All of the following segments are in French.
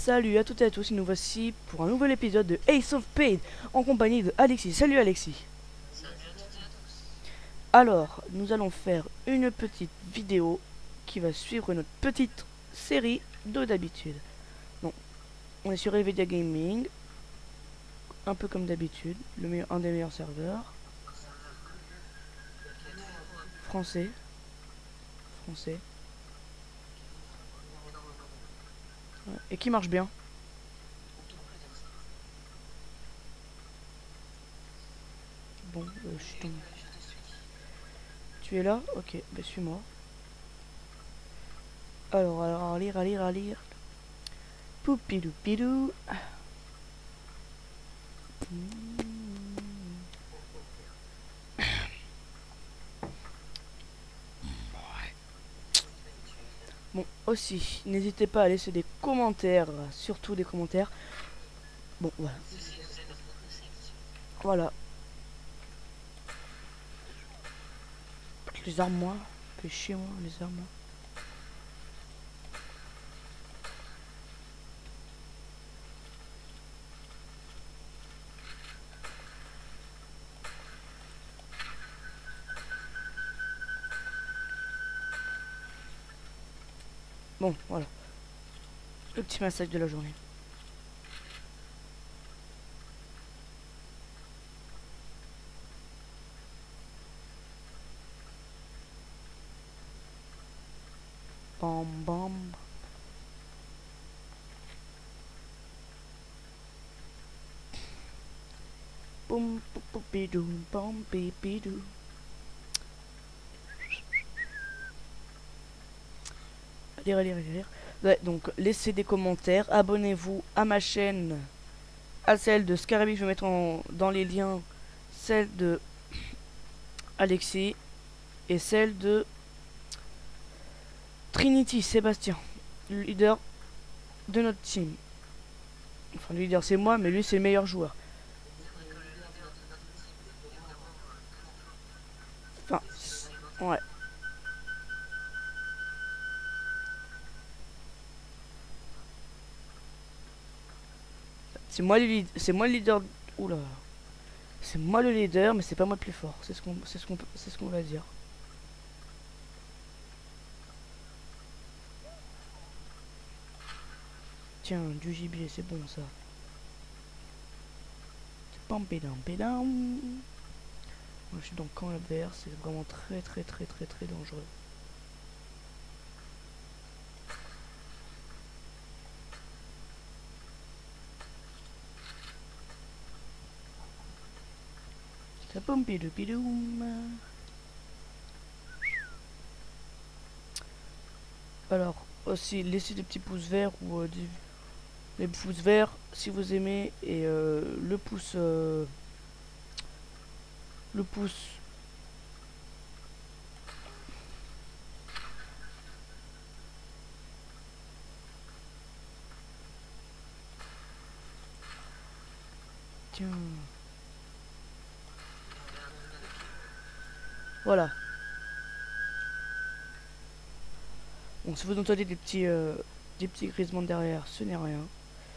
Salut à toutes et à tous, nous voici pour un nouvel épisode de Ace of Spades en compagnie de Alexis. Salut Alexis. Salut à toutes et à tous. Alors, nous allons faire une petite vidéo qui va suivre notre petite série de d'habitude. Donc, on est sur Nvidia Gaming, un peu comme d'habitude, un des meilleurs serveurs. Français. Français. Ouais, et qui marche bien. Bon, je suis tombé. Tu es là? Ok, bah suis-moi. Alors, à lire. Poupidou pidou. Bon, aussi, n'hésitez pas à laisser des commentaires, surtout des commentaires. Bon, voilà. Voilà. Les armes, moi. Fait chier, moi, les armes. Bon, voilà. Le petit massacre de la journée. Bam, bam. Boum, poupidou, bam, bipidou. Lire. Ouais, donc, laissez des commentaires. Abonnez-vous à ma chaîne. À celle de Scarabée, je vais mettre dans les liens. Celle de Alexis. Et celle de Trinity, Sébastien. Le leader de notre team. Enfin, le leader c'est moi, mais lui c'est le meilleur joueur. Enfin, ouais. C'est moi le leader. Oula. C'est moi le leader, mais c'est pas moi le plus fort. C'est ce qu'on va dire. Tiens, du gibier, c'est bon ça. Pam pédam pédam. Moi je suis dans le camp adverse, c'est vraiment très dangereux. Pam pidou pidoum. Alors, aussi, laissez des petits pouces verts ou les pouces verts si vous aimez et le pouce tiens, voilà. Bon, si vous entendez des petits grisements derrière, ce n'est rien.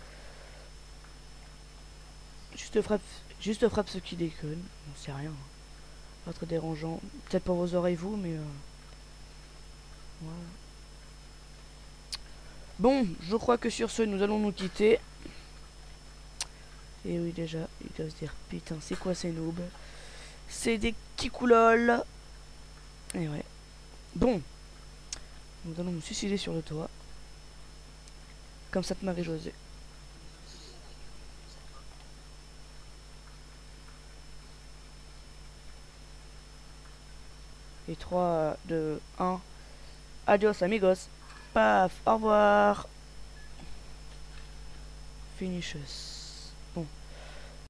Juste frappe ceux qui déconnent. Bon, c'est rien. Pas très dérangeant. Peut-être pour vos oreilles vous, mais voilà. Bon, je crois que sur ce, nous allons nous quitter. Et oui, déjà, ils doivent se dire, putain, c'est quoi ces noobs? C'est des kikoulol. Et ouais. Bon, nous allons nous suicider sur le toit. Comme ça te Marie-Josée. Et 3, 2, 1. Adios amigos. Paf, au revoir. Finishes.